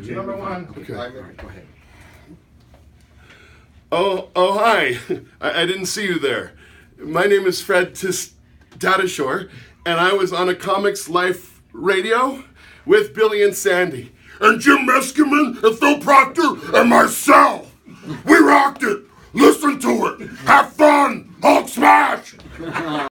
Number one. Okay. Go ahead. Oh, hi. I didn't see you there. My name is Fred Tatasciore, and I was on a Comics Life radio with Billy and Sandy. And Jim Meskimen and Phil Proctor and myself. We rocked it. Listen to it. Have fun. Hulk smash.